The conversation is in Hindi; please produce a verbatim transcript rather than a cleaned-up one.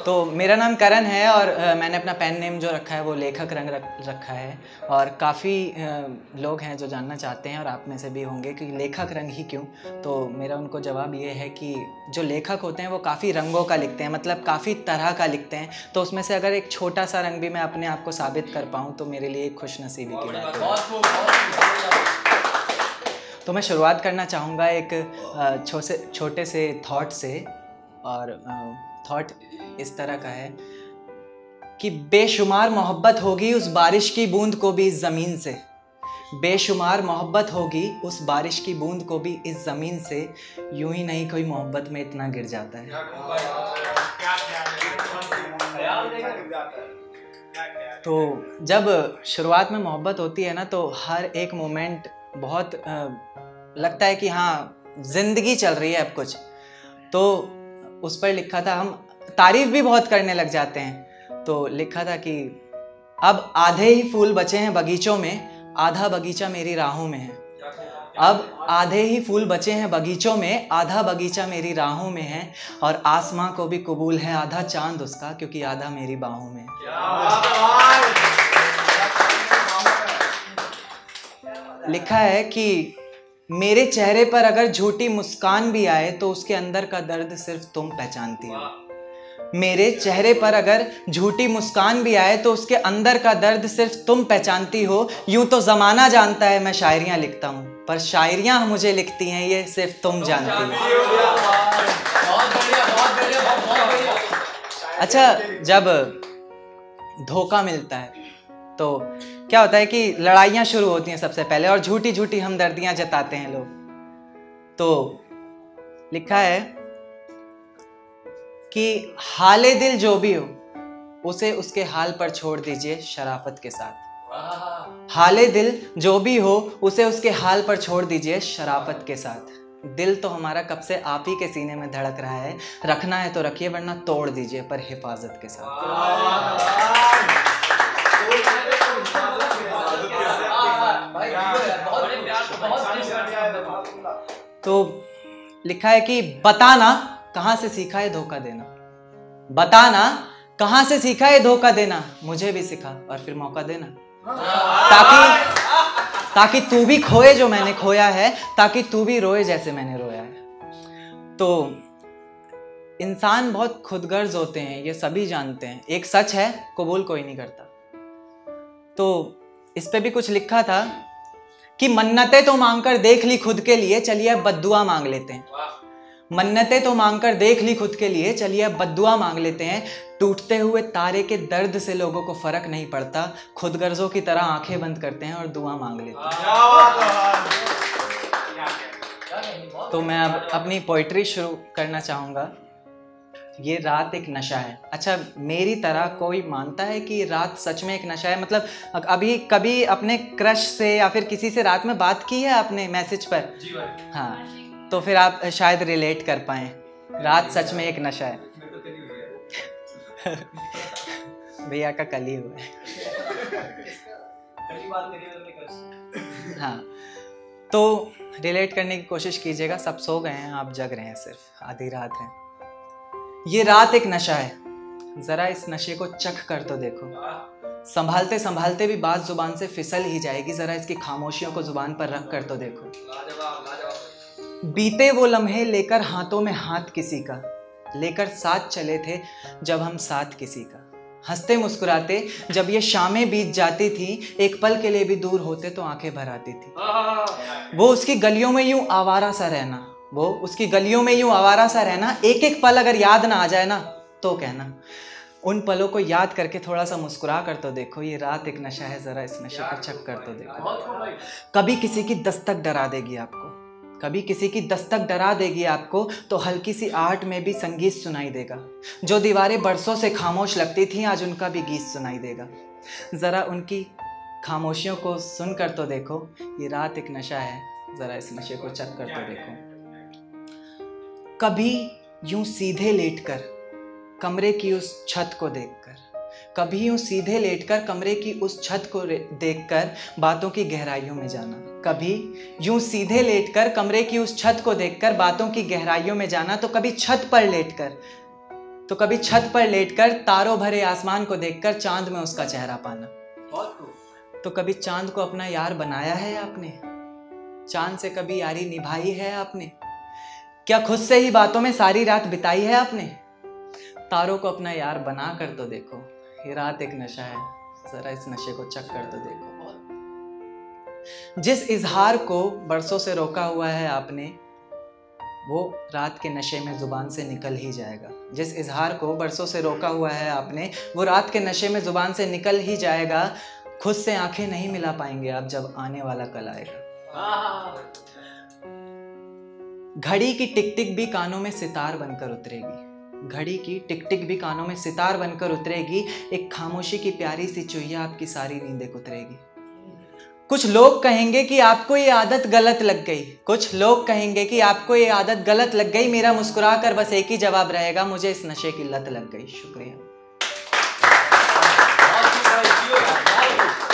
तो मेरा नाम करण है और uh, मैंने अपना पेन नेम जो रखा है वो लेखक रंग रख, रखा है। और काफ़ी uh, लोग हैं जो जानना चाहते हैं और आप में से भी होंगे कि लेखक रंग ही क्यों। तो मेरा उनको जवाब ये है कि जो लेखक होते हैं वो काफ़ी रंगों का लिखते हैं, मतलब काफ़ी तरह का लिखते हैं। तो उसमें से अगर एक छोटा सा रंग भी मैं अपने आप को साबित कर पाऊँ तो मेरे लिए एक खुशनसीबी की बात है। तो मैं शुरुआत करना चाहूँगा एक छोटे छोटे से थॉट से। और थॉट इस तरह का है कि बेशुमार मोहब्बत होगी उस बारिश की बूंद को भी इस ज़मीन से, बेशुमार मोहब्बत होगी उस बारिश की बूंद को भी इस ज़मीन से, यूं ही नहीं कोई मोहब्बत में इतना गिर जाता है। तो जब शुरुआत में मोहब्बत होती है ना तो हर एक मोमेंट बहुत आ, लगता है कि हाँ जिंदगी चल रही है अब कुछ। तो उस पर लिखा था, हम तारीफ भी बहुत करने लग जाते हैं। तो लिखा था कि अब आधे ही फूल बचे हैं बगीचों में, आधा बगीचा मेरी राहों में है। अब आधे ही फूल बचे हैं बगीचों में, आधा बगीचा मेरी राहों में है। और आसमां को भी कबूल है आधा चांद उसका, क्योंकि आधा मेरी बाहों में है। लिखा है कि मेरे चेहरे पर अगर झूठी मुस्कान भी आए तो उसके अंदर का दर्द सिर्फ तुम पहचानती हो। मेरे चेहरे पर अगर झूठी मुस्कान भी आए तो उसके अंदर का दर्द सिर्फ तुम पहचानती हो। यूं तो जमाना जानता है मैं शायरियां लिखता हूं, पर शायरियां मुझे लिखती हैं ये सिर्फ तुम जानती हो। अच्छा, जब धोखा मिलता है तो क्या होता है कि लड़ाइयाँ शुरू होती हैं सबसे पहले, और झूठी झूठी हमदर्दियाँ जताते हैं लोग। तो लिखा है कि हाले दिल जो भी हो उसे उसके हाल पर छोड़ दीजिए शराफत के साथ। हाले दिल जो भी हो उसे उसके हाल पर छोड़ दीजिए शराफत के साथ। दिल तो हमारा कब से आप ही के सीने में धड़क रहा है, रखना है तो रखिए वरना तोड़ दीजिए पर हिफाजत के साथ। तो लिखा है कि बताना कहां से सीखा है धोखा देना, बताना कहां से सीखा है धोखा देना, मुझे भी सिखा और फिर मौका देना, ताकि ताकि तू भी खोए जो मैंने खोया है, ताकि तू भी रोए जैसे मैंने रोया है। तो इंसान बहुत खुदगर्ज होते हैं, ये सभी जानते हैं। एक सच है, कबूल कोई नहीं करता। तो इस पे भी कुछ लिखा था कि मन्नतें तो मांगकर देख ली खुद के लिए, चलिए अब बद्दुआ मांग लेते हैं। मन्नतें तो मांगकर देख ली खुद के लिए, चलिए अब बद्दुआ मांग लेते हैं। टूटते हुए तारे के दर्द से लोगों को फर्क नहीं पड़ता, खुदगर्जों की तरह आंखें बंद करते हैं और दुआ मांग लेते हैं। तो मैं अब अपनी पोइट्री शुरू करना चाहूँगा। ये रात एक नशा है। अच्छा, मेरी तरह कोई मानता है कि रात सच में एक नशा है? मतलब अभी कभी अपने क्रश से या फिर किसी से रात में बात की है आपने मैसेज पर? जी भाई। हाँ, तो फिर आप शायद रिलेट कर पाएँ। रात सच में एक नशा है। भैया का कल ही हुआ है। हाँ, तो रिलेट करने की कोशिश कीजिएगा। सब सो गए हैं, आप जग रहे हैं, सिर्फ आधी रात है। ये रात एक नशा है, जरा इस नशे को चख कर तो देखो। संभालते संभालते भी बात जुबान से फिसल ही जाएगी, जरा इसकी खामोशियों को जुबान पर रख कर तो देखो। बीते वो लम्हे लेकर हाथों में हाथ किसी का, लेकर साथ चले थे जब हम साथ किसी का। हंसते मुस्कुराते जब ये शामें बीत जाती थी, एक पल के लिए भी दूर होते तो आंखें भर आती थी। वो उसकी गलियों में यूं आवारा सा रहना, वो उसकी गलियों में यूं आवारा सा रहना, एक एक पल अगर याद ना आ जाए ना तो कहना। उन पलों को याद करके थोड़ा सा मुस्कुरा कर तो देखो। ये रात एक नशा है, जरा इस नशे को चख कर तो देखो। कभी किसी की दस्तक डरा देगी आपको, कभी किसी की दस्तक डरा देगी आपको, तो हल्की सी आहट में भी संगीत सुनाई देगा। जो दीवारें बरसों से खामोश लगती थी, आज उनका भी गीत सुनाई देगा। जरा उनकी खामोशियों को सुन कर तो देखो। ये रात एक नशा है, जरा इस नशे को चख कर तो देखो। कभी यूं सीधे लेटकर कमरे की उस छत को देखकर, कभी यूं सीधे लेटकर कमरे की उस छत को देखकर बातों की गहराइयों में जाना। कभी यूं सीधे लेटकर कमरे की उस छत को देखकर बातों की गहराइयों में जाना। तो कभी छत पर लेटकर तो कभी छत पर लेटकर तारों भरे आसमान को देखकर चांद में उसका चेहरा पाना। तो कभी चांद को अपना यार बनाया है आपने? चांद से कभी यारी निभाई है आपने? क्या खुद से ही बातों में सारी रात बिताई है आपने? तारों को अपना यार बना कर तो देखो, ये रात एक नशा है, जरा इस नशे को चख कर तो देखो। जिस इजहार को बरसों से रोका हुआ है आपने, वो रात के नशे में जुबान से निकल ही जाएगा। जिस इजहार को बरसों से रोका हुआ है आपने, वो रात के नशे में जुबान से निकल ही जाएगा। खुद से आंखें नहीं मिला पाएंगे आप जब आने वाला कल आएगा। घड़ी की टिक टिक भी कानों में सितार बनकर उतरेगी। घड़ी की टिक टिक भी कानों में सितार बनकर उतरेगी। एक खामोशी की प्यारी सी चुइया आपकी सारी नींदें कुतरेगी। कुछ लोग कहेंगे कि आपको ये आदत गलत लग गई। कुछ लोग कहेंगे कि आपको ये आदत गलत लग गई। मेरा मुस्कुरा कर बस एक ही जवाब रहेगा, मुझे इस नशे की लत लग गई। शुक्रिया।